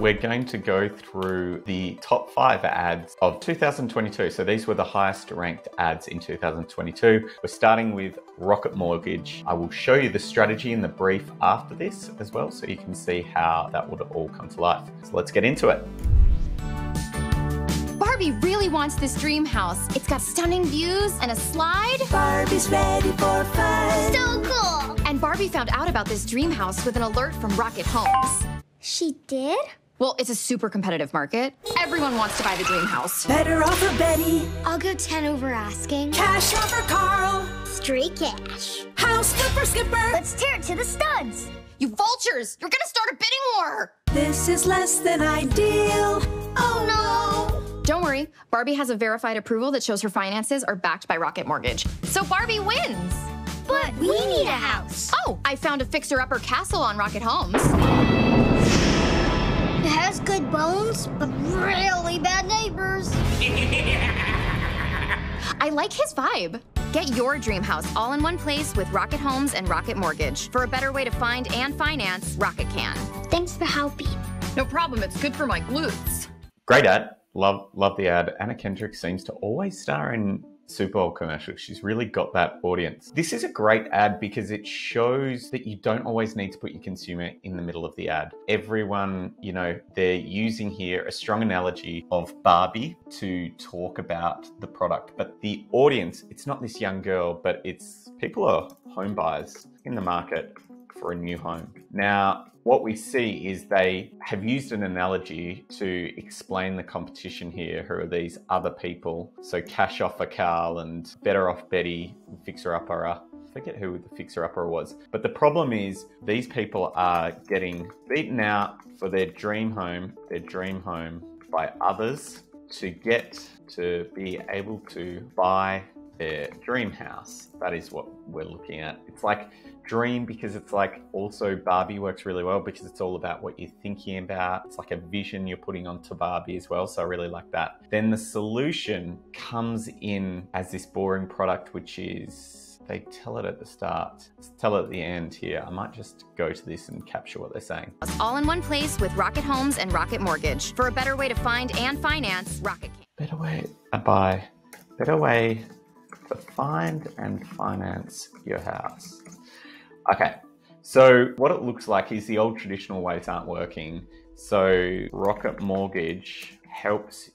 we're going to go through the top 5 ads of 2022. So these were the highest ranked ads in 2022. We're starting with Rocket Mortgage. I will show you the strategy and the brief after this as well, so you can see how that would all come to life. So let's get into it. Barbie really wants this dream house. It's got stunning views and a slide. Barbie's ready for fun. So cool! And Barbie found out about this dream house with an alert from Rocket Homes. She did? Well, it's a super competitive market. Everyone wants to buy the dream house. Better offer Betty. I'll go 10 over asking. Cash offer Carl. Straight cash. House flipper skipper. Let's tear it to the studs. You vultures! You're gonna start a bidding war! This is less than ideal. Oh no! Don't worry, Barbie has a verified approval that shows her finances are backed by Rocket Mortgage. So Barbie wins! But we need a house. Oh, I found a fixer-upper castle on Rocket Homes. It has good bones, but really bad neighbors. I like his vibe. Get your dream house all in one place with Rocket Homes and Rocket Mortgage. For a better way to find and finance, Rocket can. Thanks for helping. No problem, it's good for my glutes. Great ad. Love the ad. Anna Kendrick seems to always star in Super Bowl commercials. She's really got that audience. This is a great ad because it shows that you don't always need to put your consumer in the middle of the ad. Everyone, you know, they're using here a strong analogy of Barbie to talk about the product. But the audience, it's not this young girl, but it's people are home buyers in the market for a new home. Now, what we see is they have used an analogy to explain the competition here. Who are these other people? So Cash Offer Carl and Better Off Betty, Fixer Upper. I forget who the Fixer Upper was. But the problem is these people are getting beaten out for their dream home by others to get to be able to buy their dream house. That is what we're looking at. It's like dream because it's like also Barbie works really well because it's all about what you're thinking about. It's like a vision you're putting onto Barbie as well. So I really like that. Then the solution comes in as this boring product, which is, they tell it at the start, let's tell it at the end here. I might just go to this and capture what they're saying. All in one place with Rocket Homes and Rocket Mortgage. For a better way to find and finance, Rocket can. Better way to find and finance your house. Okay, so what it looks like is the old traditional ways aren't working. So Rocket Mortgage helps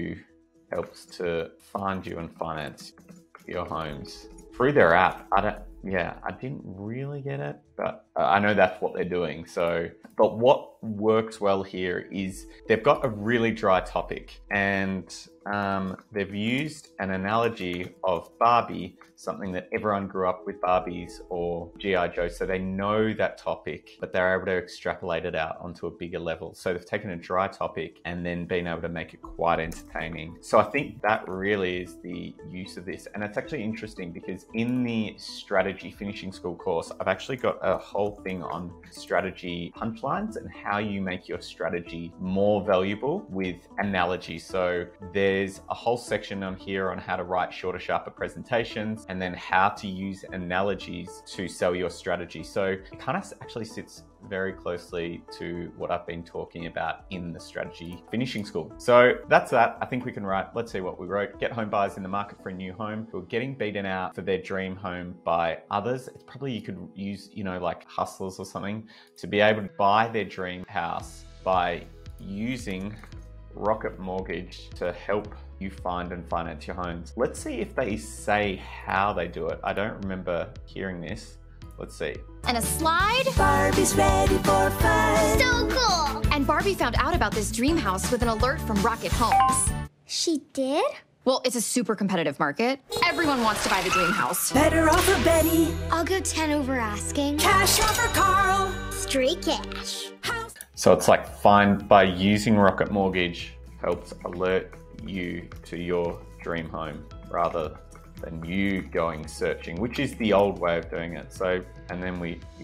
to find you and finance your homes through their app. I didn't really get it, but I know that's what they're doing. So, but what works well here is they've got a really dry topic and they've used an analogy of Barbie, something that everyone grew up with, Barbies or G.I. Joe. So they know that topic, but they're able to extrapolate it out onto a bigger level. So they've taken a dry topic and then been able to make it quite entertaining. So I think that really is the use of this. And it's actually interesting because in the strategy finishing school course, I've actually got a whole thing on strategy punchlines and how you make your strategy more valuable with analogy. So there's a whole section on here on how to write shorter, sharper presentations and then how to use analogies to sell your strategy. So it kind of actually sits very closely to what I've been talking about in the strategy finishing school. So that's that. I think we can write, let's see what we wrote. Get home buyers in the market for a new home who are getting beaten out for their dream home by others. It's probably, you could use, you know, like hustlers or something to be able to buy their dream house by using Rocket Mortgage to help you find and finance your homes. Let's see if they say how they do it. I don't remember hearing this. Let's see. And a slide. Barbie's ready for fun. So cool! And Barbie found out about this dream house with an alert from Rocket Homes. She did? Well, it's a super competitive market. Everyone wants to buy the dream house. Better offer Betty. I'll go 10 over asking. Cash offer Carl. Straight cash. House. So it's like find by using Rocket Mortgage helps alert you to your dream home rather than you going searching, which is the old way of doing it. So, and then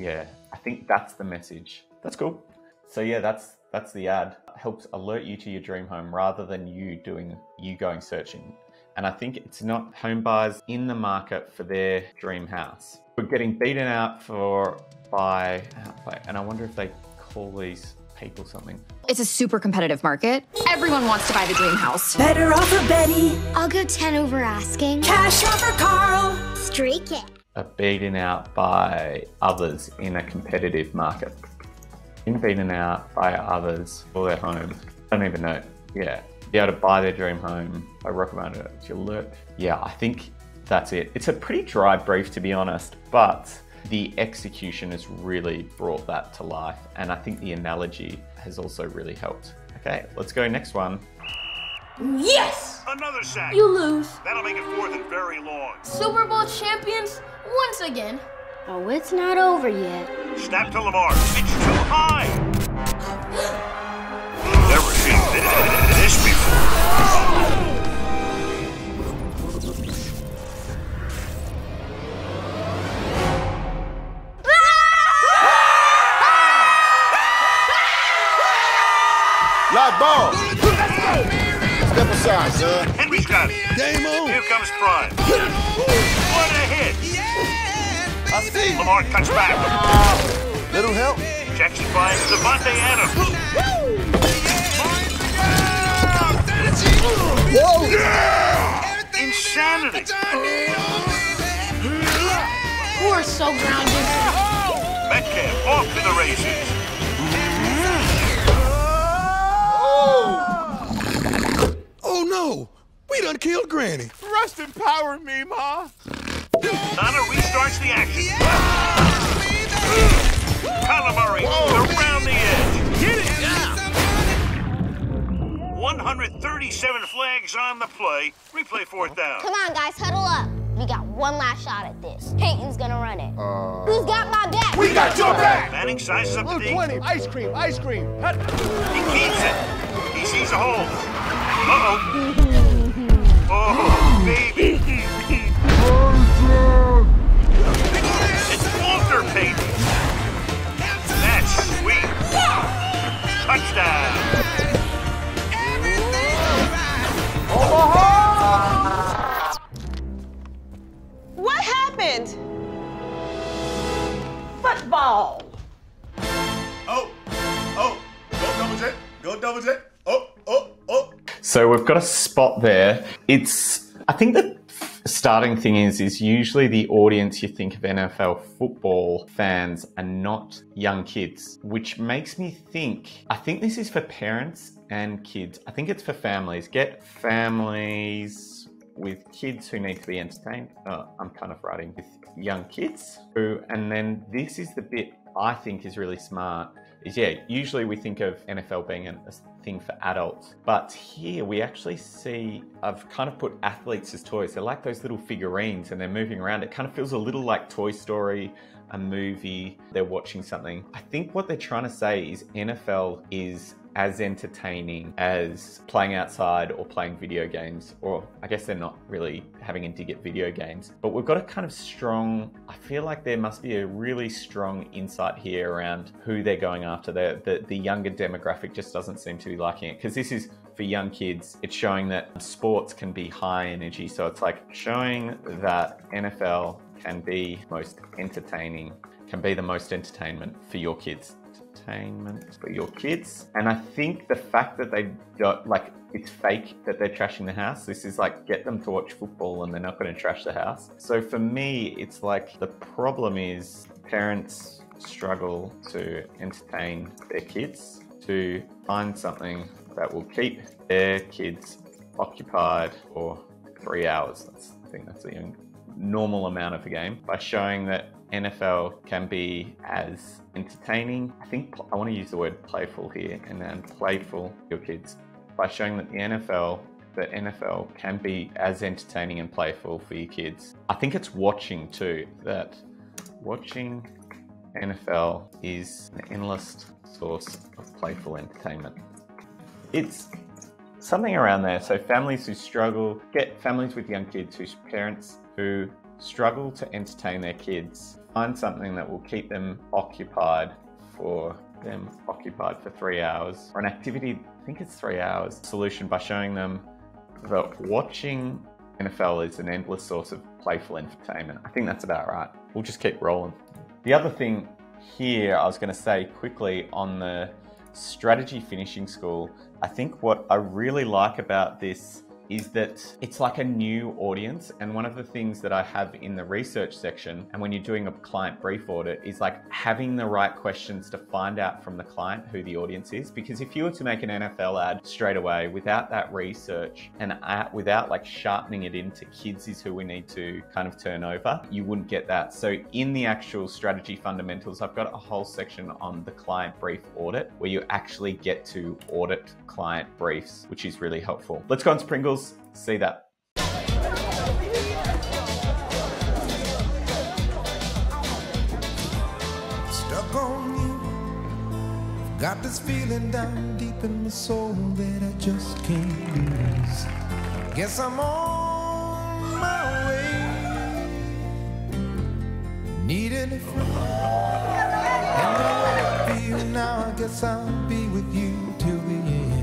I think that's the message. That's cool. So yeah, that's the ad. It helps alert you to your dream home rather than you going searching. And I think it's not home buyers in the market for their dream house. We're getting beaten out by, and I wonder if they call these people something. It's a super competitive market. Everyone wants to buy the dream house. Better offer Betty. I'll go 10 over asking. Cash offer Carl. Streak it. Are beaten out by others in a competitive market. Being beaten out by others for their home. I don't even know. Yeah. Be able to buy their dream home by Rocket Motor. Yeah, I think that's it. It's a pretty dry brief, to be honest, but the execution has really brought that to life. And I think the analogy has also really helped. Okay, let's go next one. Yes! Another sack. You lose. That'll make it 4th and very long. Super Bowl champions once again. Oh, it's not over yet. Snap to Lamar. It's too high. Never seen this before. Live ball. Step aside, son. Henry's got it. Game on. Here comes Prime. What a hit. I see. Lamar cuts back. Little help. Jackson finds Devontae Adams. Whoa. Insanity. You are so grounded. Metcalf off to the races. Oh no. We done killed Granny. Rest in power, me, Ma. Nana restarts the action. Kyler Murray around the edge. Get it! 137 flags on the play. Replay 4th down. Come on, guys, huddle up. We got one last shot at this. Peyton's gonna run it. Who's got my back? We got your back! Manning sizes up the D. 20, ice cream, ice cream. He keeps it. He sees a hole. Uh-oh. Oh, baby. It's Walter Payton. That's sweet. Touchdown. What happened? Football. Oh, go double J, go double J. Oh. So we've got a spot there. I think the starting thing is usually the audience you think of NFL football fans are not young kids, which makes me think, I think this is for parents and kids. I think it's for families. Get families with kids who need to be entertained. I'm kind of writing with young kids and then this is the bit I think is really smart. Usually we think of NFL being a thing for adults, but here we actually see, I've kind of put athletes as toys. They're like those little figurines and they're moving around. It kind of feels a little like Toy Story, a movie, they're watching something. I think what they're trying to say is NFL is as entertaining as playing outside or playing video games, or I guess they're not really having a dig at video games, but we've got a kind of strong, I feel like there must be a really strong insight here around who they're going after. The younger demographic just doesn't seem to be liking it, because this is for young kids. It's showing that sports can be high energy, so it's like showing that NFL can be most entertaining, can be the most entertainment for your kids. And I think the fact that they don't, like, it's fake that they're trashing the house. This is like, get them to watch football and they're not going to trash the house. So for me, it's like the problem is parents struggle to entertain their kids, to find something that will keep their kids occupied for 3 hours. I think that's a normal amount of a game, by showing that NFL can be as entertaining. I think I want to use the word playful here, and then playful for your kids, by showing that the NFL can be as entertaining and playful for your kids. I think it's watching too, that watching NFL is an endless source of playful entertainment. It's something around there. So families who struggle, get families with young kids whose parents who struggle to entertain their kids, find something that will keep them occupied for 3 hours, or an activity, I think it's 3 hours, solution by showing them that watching NFL is an endless source of playful entertainment. I think that's about right. We'll just keep rolling. The other thing here I was going to say quickly on the strategy finishing school, I think what I really like about this is that it's like a new audience. And one of the things that I have in the research section, and when you're doing a client brief audit, is like having the right questions to find out from the client who the audience is. Because if you were to make an NFL ad straight away without that research and without like sharpening it into kids is who we need to kind of turn over, you wouldn't get that. So in the actual strategy fundamentals, I've got a whole section on the client brief audit where you actually get to audit client briefs, which is really helpful. Let's go on to Pringles. See that. Stuck on you. Got this feeling down deep in my soul that I just can't lose. Guess I'm on my way. Needing a friend. And the way I feel now, I guess I'll be with you till the end.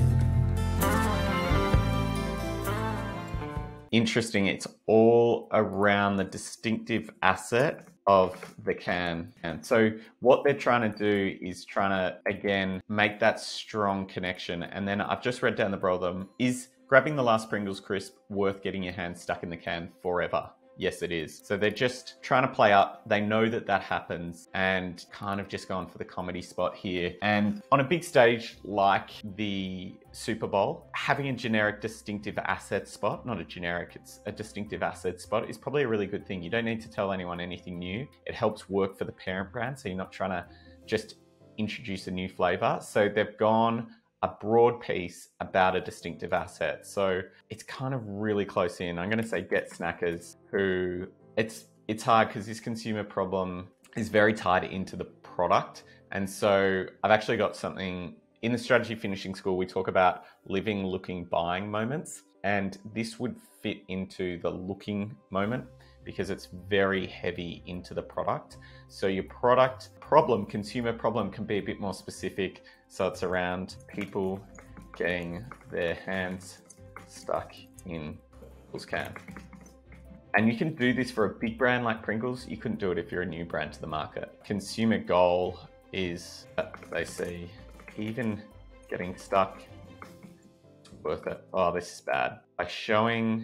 Interesting, it's all around the distinctive asset of the can. And so what they're trying to do is trying to, again, make that strong connection. And then I've just read down the bottom, is grabbing the last Pringles crisp worth getting your hand stuck in the can forever? Yes, it is. So they're just trying to play up. They know that that happens and kind of just going for the comedy spot here. And on a big stage like the Super Bowl, having a generic distinctive asset spot, not a generic, it's a distinctive asset spot, is probably a really good thing. You don't need to tell anyone anything new. It helps work for the parent brand, so you're not trying to just introduce a new flavor. So they've gone a broad piece about a distinctive asset. So it's kind of really close in. I'm going to say Get Snackers, who it's hard because this consumer problem is very tied into the product. And so I've actually got something in the strategy finishing school. We talk about living, looking, buying moments. And this would fit into the looking moment because it's very heavy into the product. So your product problem, consumer problem, can be a bit more specific. So it's around people getting their hands stuck in Pringles can. And you can do this for a big brand like Pringles. You couldn't do it if you're a new brand to the market. Consumer goal is that they see even getting stuck, it's worth it. Oh, this is bad. By showing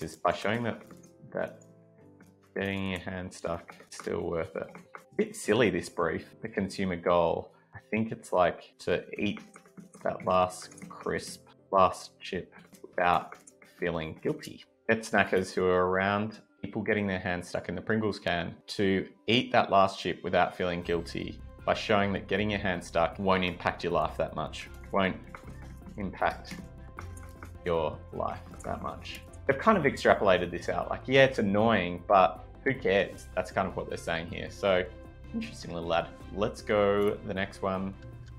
that getting your hand stuck, it's still worth it. A bit silly, this brief, the consumer goal. I think it's like to eat that last crisp, last chip without feeling guilty. Get Snackers, who are around people getting their hands stuck in the Pringles can, to eat that last chip without feeling guilty by showing that getting your hand stuck won't impact your life that much. Won't impact your life that much. They've kind of extrapolated this out. Like, yeah, it's annoying, but who cares? That's kind of what they're saying here. So, interesting little ad. Let's go the next one.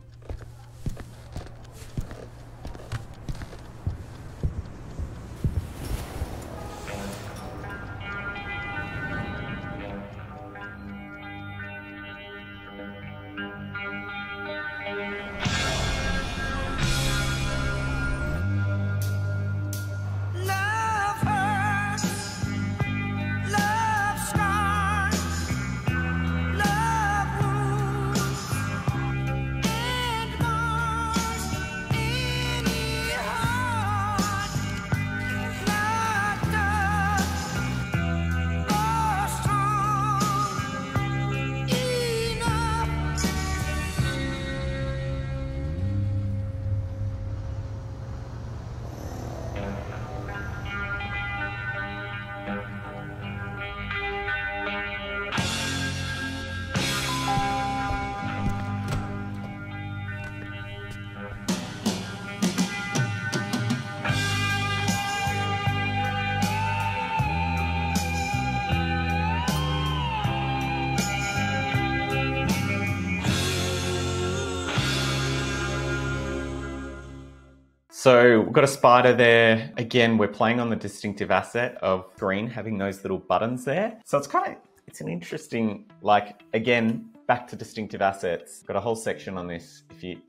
So we've got a spider there. Again, we're playing on the distinctive asset of green, having those little buttons there. So it's an interesting, like, again, back to distinctive assets. Got a whole section on this. If you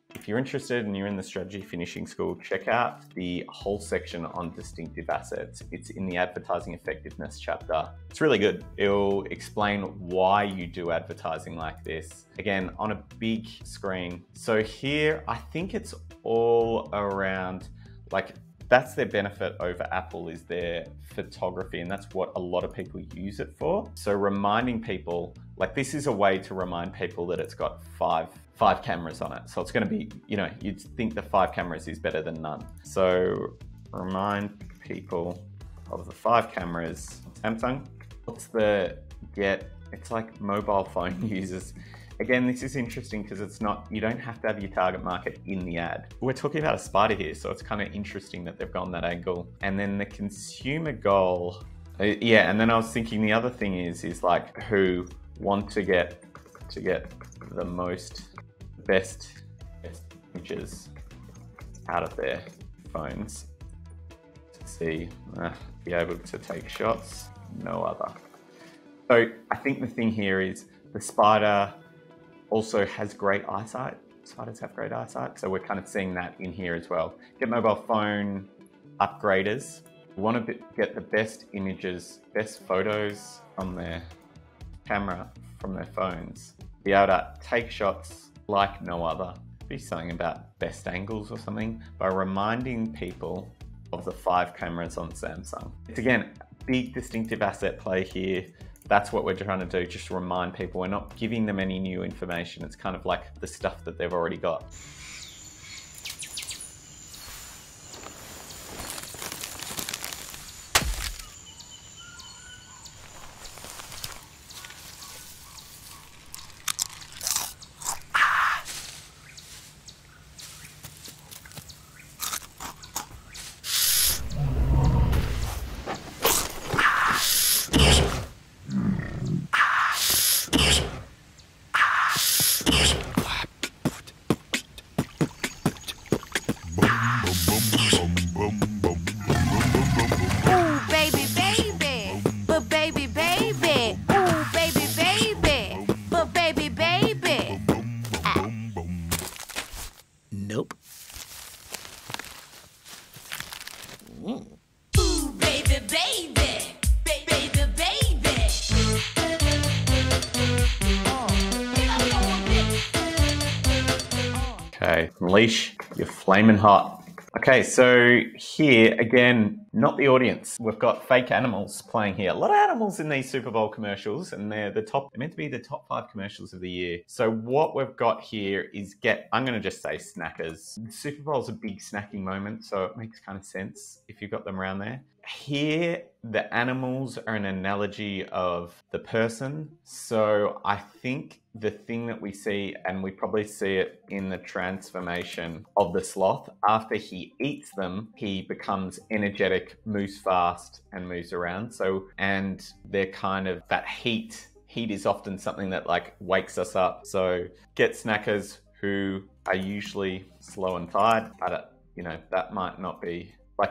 If you're interested and you're in the strategy finishing school, check out the whole section on distinctive assets. It's in the advertising effectiveness chapter. It's really good. It'll explain why you do advertising like this. Again, on a big screen. So here, I think it's all around, like, that's their benefit over Apple, is their photography, and that's what a lot of people use it for. So reminding people, like, this is a way to remind people that it's got five cameras on it. So it's going to be, you know, you'd think the 5 cameras is better than none. So remind people of the 5 cameras. Samsung, what's the it's like mobile phone users. Again, this is interesting because it's not, you don't have to have your target market in the ad. We're talking about a spider here, so it's kind of interesting that they've gone that angle. And then the consumer goal, yeah, and then I was thinking the other thing is like who want to get the best images out of their phones to be able to take shots, no other. So I think the thing here is the spider also has great eyesight. Spiders have great eyesight, so we're kind of seeing that in here as well. Get mobile phone upgraders. We want to get the best images, best photos from their camera, from their phones. Be able to take shots like no other. Be something about best angles or something by reminding people of the 5 cameras on Samsung. It's again, big distinctive asset play here. That's what we're trying to do, just remind people. We're not giving them any new information. It's kind of like the stuff that they've already got. Nope. Ooh, baby, baby, baby, baby. Okay, unleash your flaming hot. Okay, so here, again, not the audience. We've got fake animals playing here. A lot of animals in these Super Bowl commercials, and they're meant to be the top 5 commercials of the year. So what we've got here is I'm going to just say snackers. The Super Bowl's a big snacking moment, so it makes kind of sense if you've got them around there. Here, the animals are an analogy of the person. So I think the thing that we see, and we probably see it in the transformation of the sloth, after he eats them, he becomes energetic, moves fast, and moves around. So, and they're kind of that heat. Heat is often something that like wakes us up. So get snackers who are usually slow and tired. That might not be like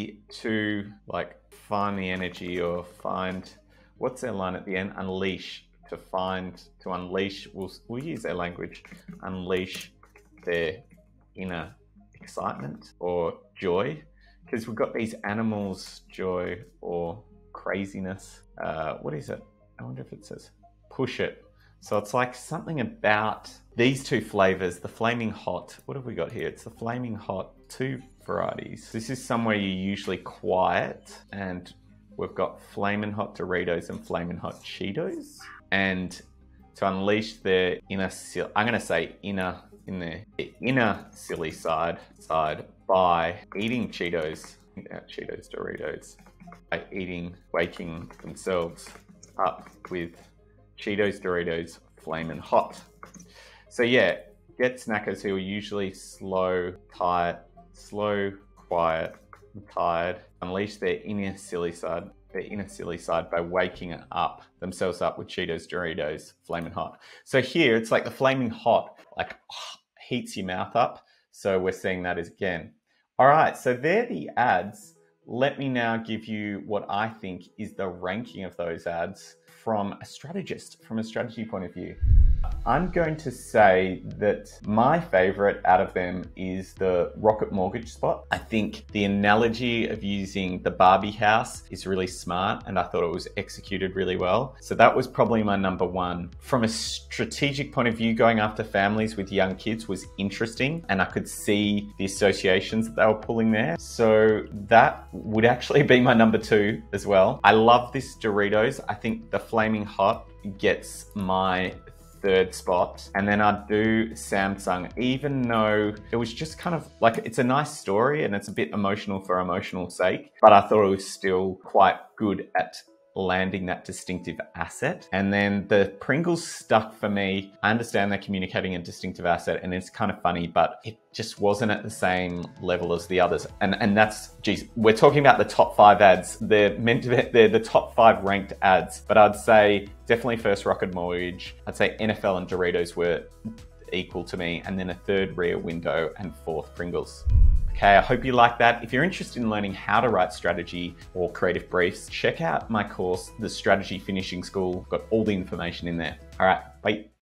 find the energy, or find, what's their line at the end? Unleash, to unleash, we'll use their language, unleash their inner excitement or joy. Because we've got these animals, joy or craziness. What is it? I wonder if it says push it. So it's like something about these 2 flavors, the flaming hot. What have we got here? It's the flaming hot, 2 varieties. This is somewhere you're usually quiet, and we've got flaming hot Doritos and flaming hot Cheetos. And to unleash their inner, I'm going to say inner, in their inner silly side by eating Cheetos, Doritos, by waking themselves up with Cheetos, Doritos, flamin' hot. So yeah, get snackers who are usually slow, quiet, and tired. Unleash their inner silly side by waking themselves up with Cheetos, Doritos, flamin' hot. So here it's like the flaming hot, like heats your mouth up. So we're seeing that as again. All right, so they're the ads. Let me now give you what I think is the ranking of those ads from a strategist, from a strategy point of view. I'm going to say that my favorite out of them is the Rocket Mortgage spot. I think the analogy of using the Barbie house is really smart, and I thought it was executed really well. So that was probably my number one. From a strategic point of view, going after families with young kids was interesting, and I could see the associations that they were pulling there. So that would actually be my number two as well. I love this Doritos. I think the Flaming Hot gets my third spot, and then I'd do Samsung, even though it was just kind of like, it's a nice story and it's a bit emotional for emotional sake, but I thought it was still quite good at landing that distinctive asset. And then the Pringles stuck for me. I understand they're communicating a distinctive asset and it's kind of funny, but it just wasn't at the same level as the others. And that's, geez, we're talking about the top 5 ads. They're meant to be, they're the top 5 ranked ads, but I'd say definitely first Rocket Mortgage. I'd say NFL and Doritos were equal to me, and then a third Rear Window, and fourth Pringles. Okay, I hope you like that. If you're interested in learning how to write strategy or creative briefs, check out my course, The Strategy Finishing School. Got all the information in there. All right, bye.